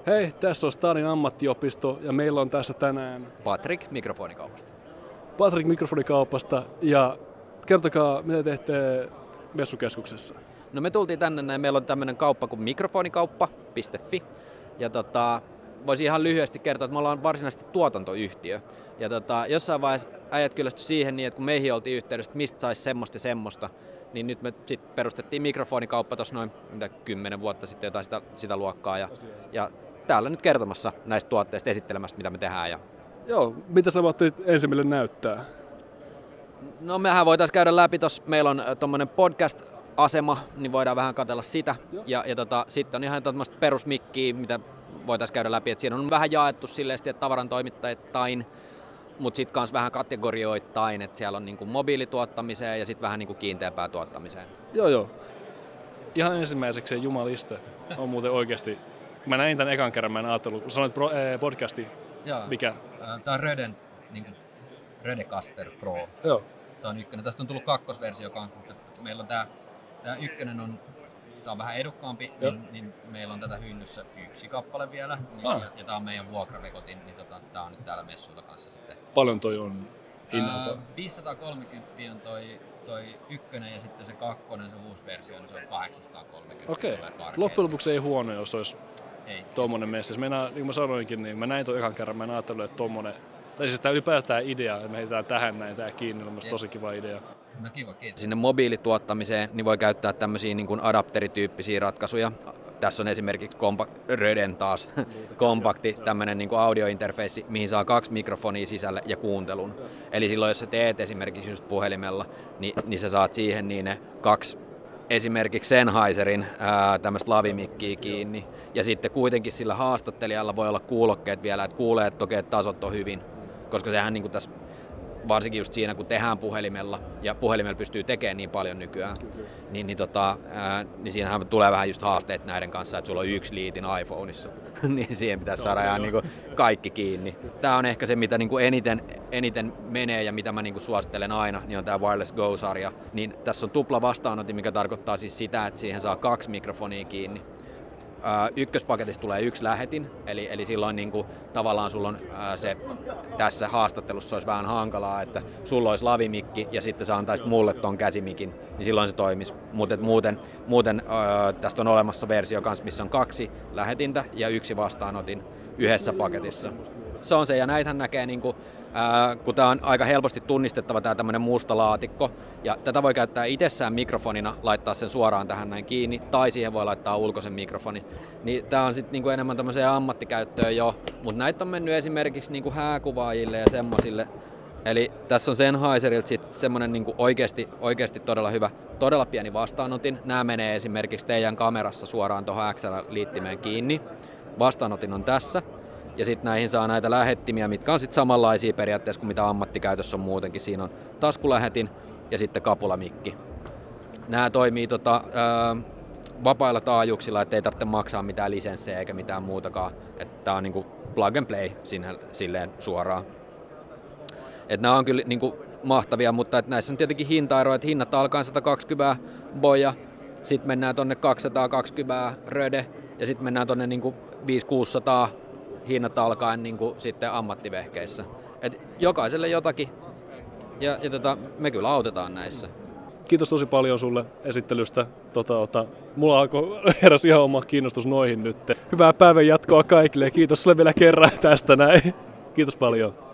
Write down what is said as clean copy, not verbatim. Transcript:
Hei, tässä on Stadin ammattiopisto ja meillä on tässä tänään Patrik mikrofonikaupasta. Patrik mikrofonikaupasta ja kertokaa, mitä teette messukeskuksessa? No me tultiin tänne näin, meillä on tämmöinen kauppa kuin mikrofonikauppa.fi ja voisin ihan lyhyesti kertoa, että me ollaan varsinaisesti tuotantoyhtiö. Ja jossain vaiheessa äijät kyllästy siihen niin, että kun meihin oltiin yhteydessä, että mistä saisi semmoista ja semmoista, niin nyt me sitten perustettiin mikrofonikauppa tuossa noin 10 vuotta sitten jotain sitä luokkaa. Ja täällä nyt kertomassa näistä tuotteista, esittelemässä mitä me tehdään. Joo, mitä sä ajattelit ensimmäille näyttää? No mehän voitaisiin käydä läpi tuossa, meillä on tommonen podcast-asema, niin voidaan vähän katsella sitä. Ja sitten on ihan tämmöistä perusmikkiä, mitä voitaisiin käydä läpi. Et siinä on vähän jaettu silleen, että tavarantoimittajittain, mutta sitten myös vähän kategorioittain, että siellä on niinku mobiilituottamiseen ja sitten vähän niinku kiinteämpää tuottamiseen. Joo. Ihan ensimmäiseksi jumaliste on muuten oikeasti. Mä näin tämän ekan kerran, mä en ajatellut, kun sanoit podcasti. Joo. Mikä? Tää on Röden Rodecaster Pro. Joo. Tää on ykkönen. Tästä on tullut kakkosversio kanssa, mutta meillä on tää ykkönen on vähän edukkaampi, niin meillä on tätä hyllyssä yksi kappale vielä. Ja tää on meidän vuokrarekotin, niin tää on nyt täällä messuilla kanssa sitten. Paljon toi on hinnalta? 530 on toi ykkönen ja sitten se kakkonen, se uusi versio, niin se on 830. Okei. Loppujen lopuksi ei huono, jos olisi tommonen messissä. Niin kuin mä sanoinkin, niin mä näin toi ekan kerran, mä en ajatellut, että tommonen, tai siis tää ylipäätään idea, että me heitetään tähän näin tää kiinni, on myös tosi kiva idea. No kiva, kiitos. Sinne mobiilituottamiseen niin voi käyttää tämmöisiä niin kuin adapterityyppisiä ratkaisuja. Tässä on esimerkiksi Röden taas kompakti tämmöinen niin kuin audiointerfeissi, mihin saa 2 mikrofonia sisälle ja kuuntelun. Eli silloin jos sä teet esimerkiksi just puhelimella, niin sä saat siihen niin ne 2 esimerkiksi Sennheiserin tämmöistä lavimikkiä kiinni. Ja sitten kuitenkin sillä haastattelijalla voi olla kuulokkeet vielä, että kuulee, että toki tasot on hyvin. Koska sehän niin kuin tässä, varsinkin just siinä, kun tehdään puhelimella, ja puhelimella pystyy tekemään niin paljon nykyään, niin siinähän tulee vähän just haasteet näiden kanssa, että sulla on 1 liitin iPhoneissa, niin siihen pitäisi saada ihan niin kuin kaikki kiinni. Tämä on ehkä se, mitä niin kuin eniten menee ja mitä mä niin kuin suosittelen aina, niin on tämä Wireless Go-sarja. Niin tässä on tupla vastaanotin, mikä tarkoittaa siis sitä, että siihen saa 2 mikrofonia kiinni. Ykköspaketissa tulee 1 lähetin, eli silloin niin kuin, tavallaan sulla on se tässä haastattelussa olisi vähän hankalaa, että sulla olisi lavimikki ja sitten sä antaisit mulle ton käsimikin, niin silloin se toimisi. Muuten tästä on olemassa versio kanssa, missä on 2 lähetintä ja 1 vastaanotin yhdessä paketissa. Se on se, ja näitähän näkee, niin kuin, kun tämä on aika helposti tunnistettava tämä tämmöinen musta laatikko, ja tätä voi käyttää itsessään mikrofonina, laittaa sen suoraan tähän näin kiinni, tai siihen voi laittaa ulkoisen mikrofoni. Niin tämä on sitten niinku enemmän tämmöiseen ammattikäyttöön jo, mutta näitä on mennyt esimerkiksi niinku hääkuvaajille ja semmosille. Eli tässä on Sennheiserilta sitten semmoinen niinku oikeasti todella hyvä, todella pieni vastaanotin. Nämä menee esimerkiksi teidän kamerassa suoraan tuohon XLR-liittimeen kiinni. Vastaanotin on tässä. Ja sitten näihin saa näitä lähettimiä, mitkä on sitten samanlaisia periaatteessa kuin mitä ammattikäytössä on muutenkin. Siinä on taskulähetin ja sitten kapulamikki. Nämä toimii vapailla taajuuksilla, ettei tarvitse maksaa mitään lisenssejä eikä mitään muutakaan. Tämä on niinku plug and play silleen suoraan. Nämä on kyllä niinku mahtavia, mutta näissä on tietenkin hintaeroja. Hinnat alkaa 120 boja, sitten mennään tonne 220 röde ja sitten mennään tonne niinku 500-600 hinnat alkaen niin kuin sitten ammattivehkeissä. Et jokaiselle jotakin ja me kyllä autetaan näissä. Kiitos tosi paljon sulle esittelystä. Mulla alkoi heräsi ihan oma kiinnostus noihin nyt. Hyvää päivän jatkoa kaikille ja kiitos sulle vielä kerran tästä näin. Kiitos paljon.